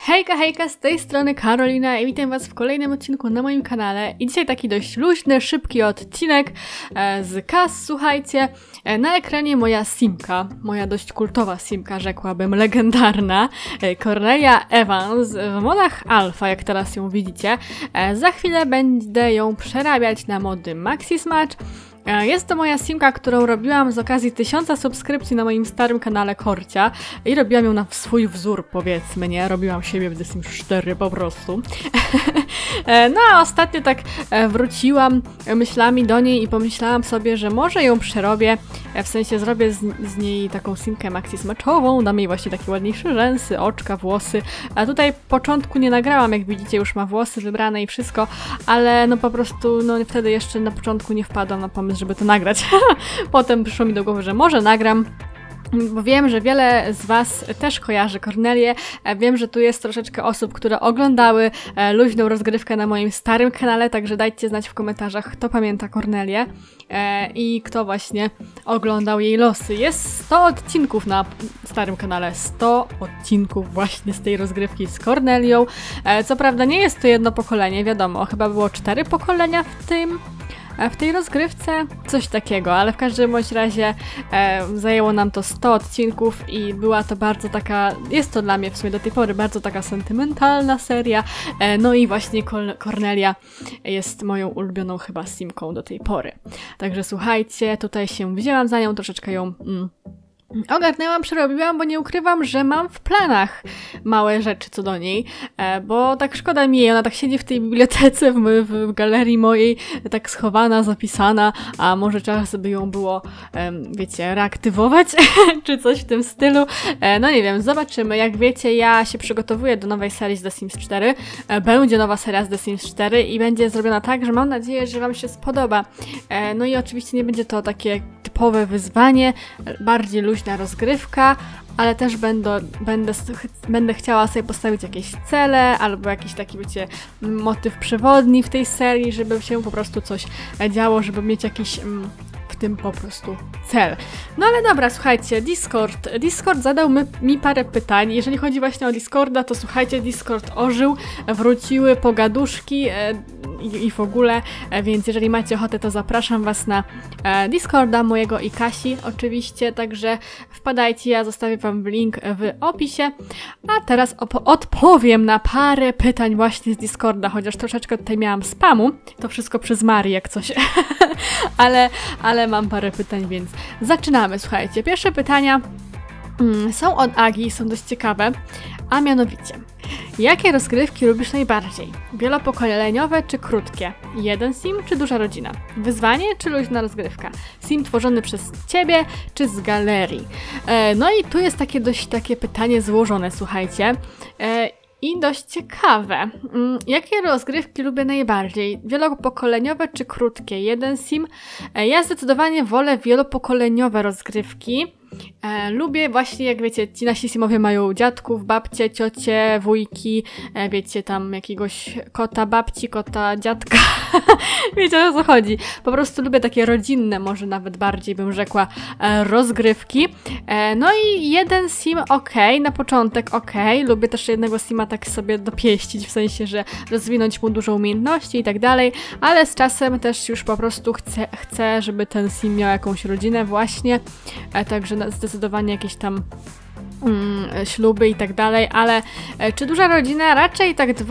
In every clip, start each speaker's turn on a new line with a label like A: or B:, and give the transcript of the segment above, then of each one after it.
A: Hejka, hejka, z tej strony Karolina i witam was w kolejnym odcinku na moim kanale. I dzisiaj taki dość luźny, szybki odcinek z Kas, słuchajcie. Na ekranie moja simka, moja dość kultowa simka, rzekłabym, legendarna, Cornelia Evans w modach alfa, jak teraz ją widzicie. Za chwilę będę ją przerabiać na mody Maxi Smudge. Jest to moja simka, którą robiłam z okazji 1000 subskrypcji na moim starym kanale Korcia i robiłam ją na swój wzór, powiedzmy, nie? Robiłam siebie w The Sims 4 po prostu. No a ostatnio tak wróciłam myślami do niej i pomyślałam sobie, że może ją przerobię, w sensie zrobię z niej taką simkę Maxi Smaczową, dam jej właśnie takie ładniejsze rzęsy, oczka, włosy. A tutaj początku nie nagrałam, jak widzicie, już ma włosy wybrane i wszystko, ale no po prostu, no wtedy jeszcze na początku nie wpadłam na pomysł, żeby to nagrać. Potem przyszło mi do głowy, że może nagram, bo wiem, że wiele z was też kojarzy Cornelię. Wiem, że tu jest troszeczkę osób, które oglądały luźną rozgrywkę na moim starym kanale, także dajcie znać w komentarzach, kto pamięta Cornelię i kto właśnie oglądał jej losy. Jest 100 odcinków na starym kanale, 100 odcinków właśnie z tej rozgrywki z Cornelią. Co prawda nie jest to jedno pokolenie, wiadomo, chyba było 4 pokolenia w tej rozgrywce, coś takiego, ale w każdym bądź razie zajęło nam to 100 odcinków i była to bardzo taka, jest to dla mnie w sumie do tej pory bardzo taka sentymentalna seria, no i właśnie Cornelia jest moją ulubioną chyba simką do tej pory. Także słuchajcie, tutaj się wzięłam za nią, troszeczkę ją ogarnęłam, przerobiłam, bo nie ukrywam, że mam w planach małe rzeczy co do niej, bo tak szkoda mi jej, ona tak siedzi w tej bibliotece, w galerii mojej, tak schowana, zapisana, a może czas by ją było, wiecie, reaktywować, czy coś w tym stylu. No nie wiem, zobaczymy. Jak wiecie, ja się przygotowuję do nowej serii z The Sims 4, będzie nowa seria z The Sims 4 i będzie zrobiona tak, że mam nadzieję, że wam się spodoba. No i oczywiście nie będzie to takie typowe wyzwanie, bardziej luźna rozgrywka, ale też będę chciała sobie postawić jakieś cele, albo jakiś taki, wiecie, motyw przewodni w tej serii, żeby się po prostu coś działo, żeby mieć jakiś w tym po prostu cel. No ale dobra, słuchajcie, Discord zadał mi parę pytań. Jeżeli chodzi właśnie o Discorda, to słuchajcie, Discord ożył, wróciły pogaduszki i w ogóle, więc jeżeli macie ochotę, to zapraszam was na Discorda mojego i Kasi oczywiście, także wpadajcie, ja zostawię wam link w opisie, a teraz odpowiem na parę pytań właśnie z Discorda, chociaż troszeczkę tutaj miałam spamu, to wszystko przez Marię jak coś, ale mam parę pytań, więc zaczynamy, słuchajcie. Pierwsze pytania są od Agi, są dość ciekawe, a mianowicie, jakie rozgrywki lubisz najbardziej? Wielopokoleniowe czy krótkie? Jeden sim czy duża rodzina? Wyzwanie czy luźna rozgrywka? Sim tworzony przez ciebie czy z galerii? No i tu jest takie pytanie złożone, słuchajcie. I dość ciekawe. Jakie rozgrywki lubię najbardziej? Wielopokoleniowe czy krótkie? Jeden sim? Ja zdecydowanie wolę wielopokoleniowe rozgrywki. Lubię właśnie, jak wiecie, ci nasi simowie mają dziadków, babcie, ciocie, wujki, wiecie, tam jakiegoś kota babci, kota dziadka. Wiecie, o co chodzi. Po prostu lubię takie rodzinne, może nawet bardziej bym rzekła, rozgrywki. No i jeden sim na początek lubię też jednego sima tak sobie dopieścić, w sensie, że rozwinąć mu dużo umiejętności i tak dalej, ale z czasem też już po prostu chcę, żeby ten sim miał jakąś rodzinę właśnie, także zdecydowanie jakieś tam śluby i tak dalej, ale czy duża rodzina? Raczej tak do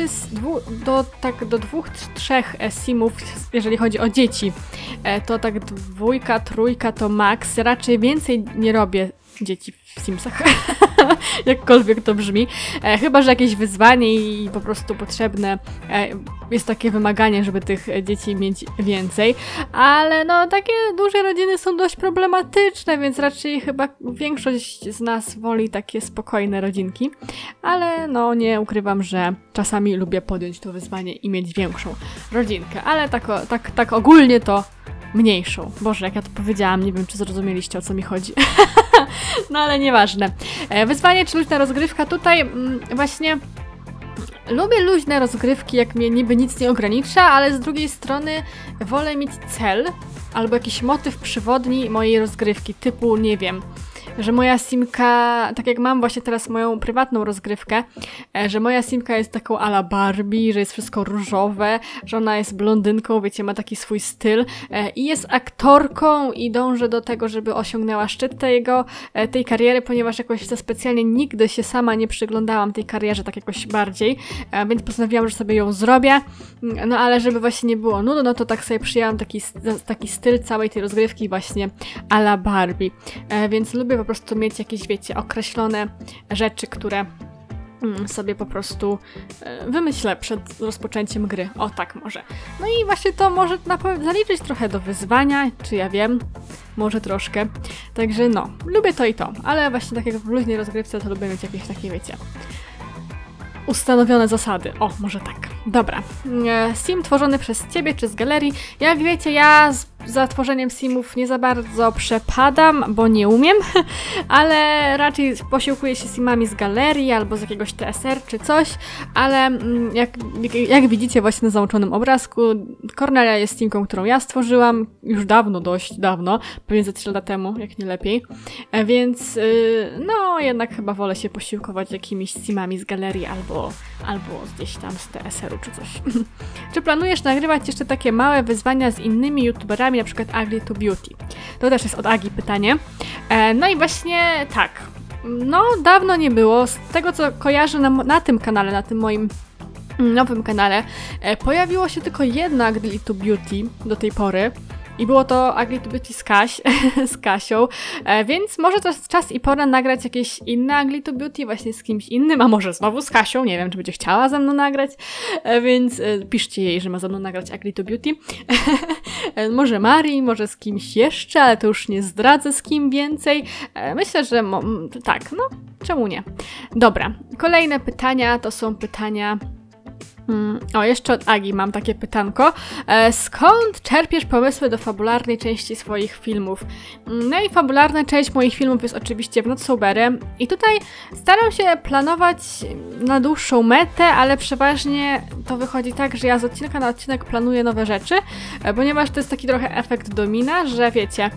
A: 2-3 simów, jeżeli chodzi o dzieci. To tak 2, 3 to max. Raczej więcej nie robię dzieci w Simsach. Jakkolwiek to brzmi. Chyba że jakieś wyzwanie i po prostu potrzebne jest takie wymaganie, żeby tych dzieci mieć więcej. Ale no takie duże rodziny są dość problematyczne, więc raczej chyba większość z nas woli takie spokojne rodzinki. Ale no nie ukrywam, że czasami lubię podjąć to wyzwanie i mieć większą rodzinkę. Ale tak ogólnie to mniejszą. Boże, jak ja to powiedziałam, nie wiem, czy zrozumieliście, o co mi chodzi. No ale nieważne. Wyzwanie czy luźna rozgrywka? Tutaj właśnie lubię luźne rozgrywki, jak mnie niby nic nie ogranicza, ale z drugiej strony wolę mieć cel albo jakiś motyw przewodni mojej rozgrywki, typu, nie wiem, że moja simka, tak jak mam właśnie teraz moją prywatną rozgrywkę, że moja simka jest taką a la Barbie, że jest wszystko różowe, że ona jest blondynką, wiecie, ma taki swój styl i jest aktorką i dąży do tego, żeby osiągnęła szczyt tej kariery, ponieważ jakoś za specjalnie nigdy się sama nie przyglądałam tej karierze tak jakoś bardziej, więc postanowiłam, że sobie ją zrobię, no ale żeby właśnie nie było nudu, no to tak sobie przyjęłam taki styl całej tej rozgrywki właśnie a la Barbie, więc lubię po prostu mieć jakieś, wiecie, określone rzeczy, które sobie po prostu wymyślę przed rozpoczęciem gry. O, tak może. No i właśnie to może zaliczyć trochę do wyzwania, czy ja wiem, może troszkę. Także no, lubię to i to, ale właśnie tak jak w luźnej rozgrywce to lubię mieć jakieś takie, wiecie, ustanowione zasady. O, może tak. Dobra. Sim tworzony przez ciebie czy z galerii. Jak wiecie, ja za tworzeniem simów nie za bardzo przepadam, bo nie umiem, ale raczej posiłkuję się simami z galerii albo z jakiegoś TSR czy coś, ale jak widzicie właśnie na załączonym obrazku, Cornelia jest simką, którą ja stworzyłam już dawno, dość dawno, pewnie ze 3 lata temu, jak nie lepiej, więc no jednak chyba wolę się posiłkować jakimiś simami z galerii albo gdzieś tam z TSR-u czy coś. Czy planujesz nagrywać jeszcze takie małe wyzwania z innymi youtuberami, na przykład Ugly to Beauty? To też jest od Agi pytanie. No i właśnie tak. No, dawno nie było. Z tego, co kojarzę na tym kanale, na tym moim nowym kanale, pojawiło się tylko jedno Ugly to Beauty do tej pory. I było to Ugly to Beauty z Kasią, więc może to jest czas i pora nagrać jakieś inne Ugly to Beauty właśnie z kimś innym, a może znowu z Kasią, nie wiem, czy będzie chciała ze mną nagrać, więc piszcie jej, że ma ze mną nagrać Ugly to Beauty. Może Marii, może z kimś jeszcze, ale to już nie zdradzę z kim więcej. Myślę, że tak, no, czemu nie? Dobra, kolejne pytania to są pytania... O, jeszcze od Agi mam takie pytanko. Skąd czerpiesz pomysły do fabularnej części swoich filmów? No i fabularna część moich filmów jest oczywiście w Notsoberem i tutaj staram się planować na dłuższą metę, ale przeważnie to wychodzi tak, że ja z odcinka na odcinek planuję nowe rzeczy, ponieważ to jest taki trochę efekt domina, że wiecie,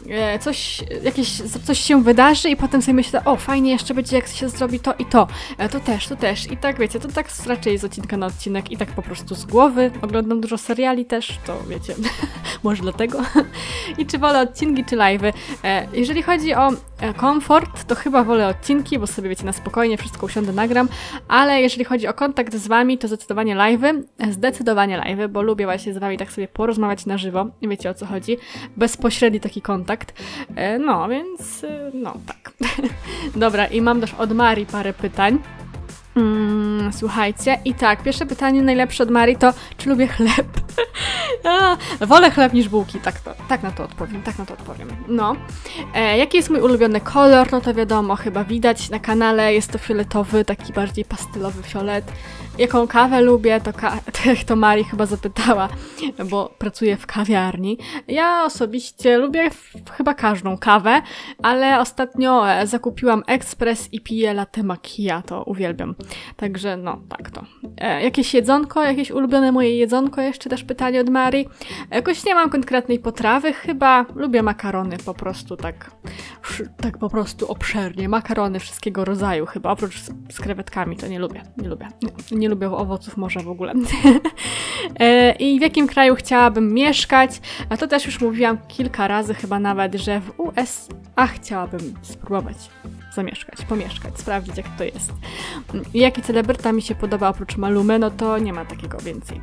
A: coś się wydarzy i potem sobie myślę, o fajnie jeszcze będzie jak się zrobi to i to, to też i tak wiecie, to tak raczej z odcinka na odcinek i tak po prostu z głowy. Oglądam dużo seriali też, to wiecie, może dlatego. I czy wolę odcinki czy live'y? Jeżeli chodzi o komfort, to chyba wolę odcinki, bo sobie wiecie, na spokojnie wszystko usiądę, nagram, ale jeżeli chodzi o kontakt z wami, to zdecydowanie live'y, bo lubię właśnie z wami tak sobie porozmawiać na żywo, wiecie o co chodzi, bezpośredni taki kontakt, no więc no tak. Dobra, i mam też od Marii parę pytań. Słuchajcie, i tak, pierwsze pytanie najlepsze od Marii to, czy lubię chleb? Wolę chleb niż bułki, tak na to odpowiem. No. Jaki jest mój ulubiony kolor? No to wiadomo, chyba widać na kanale, jest to fioletowy, taki bardziej pastelowy fiolet. Jaką kawę lubię, to Marii chyba zapytała, bo pracuję w kawiarni. Ja osobiście lubię chyba każdą kawę, ale ostatnio zakupiłam ekspres i piję latte macchiato, uwielbiam. Także no, tak to. Jakieś jedzonko, jakieś ulubione moje jedzonko, jeszcze też pytanie od Marii. Jakoś nie mam konkretnej potrawy, chyba lubię makarony po prostu tak po prostu obszernie. Makarony wszystkiego rodzaju chyba, oprócz z krewetkami, to nie lubię. Nie lubię owoców morza w ogóle. I w jakim kraju chciałabym mieszkać? A to też już mówiłam kilka razy chyba nawet, że w USA chciałabym spróbować pomieszkać, sprawdzić jak to jest. I jaki celebryta mi się podoba oprócz Malumy, no to nie ma takiego więcej.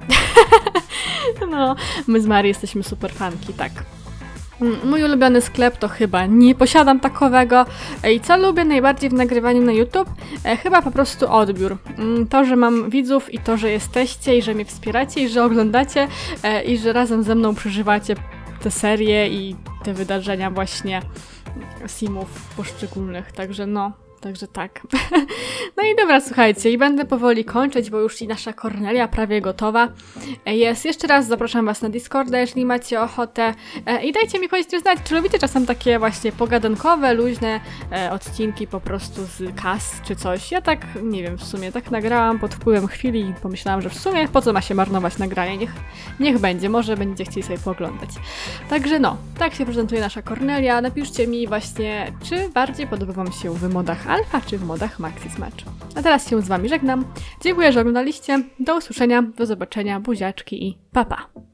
A: No, my z Marii jesteśmy super fanki, tak. Mój ulubiony sklep to chyba nie posiadam takowego. I co lubię najbardziej w nagrywaniu na YouTube? Chyba po prostu odbiór. To, że mam widzów i to, że jesteście i że mnie wspieracie i że oglądacie i że razem ze mną przeżywacie te serie i te wydarzenia właśnie simów poszczególnych. Także no, Także tak. No i dobra, słuchajcie, i będę powoli kończyć, bo już i nasza Kornelia prawie gotowa jest. Jeszcze raz zapraszam was na Discorda, jeżeli macie ochotę. I dajcie mi koniecznie znać, czy lubicie czasem takie właśnie pogadankowe, luźne odcinki po prostu z kas czy coś. Ja tak, nie wiem, w sumie tak nagrałam pod wpływem chwili i pomyślałam, że w sumie po co ma się marnować nagranie, niech będzie, może będziecie chcieli sobie pooglądać. Także no, tak się prezentuje nasza Kornelia. Napiszcie mi właśnie, czy bardziej podoba wam się w modach alfa, czy w modach maxi smacz. A teraz się z wami żegnam. Dziękuję, że oglądaliście. Do usłyszenia, do zobaczenia, buziaczki i pa pa!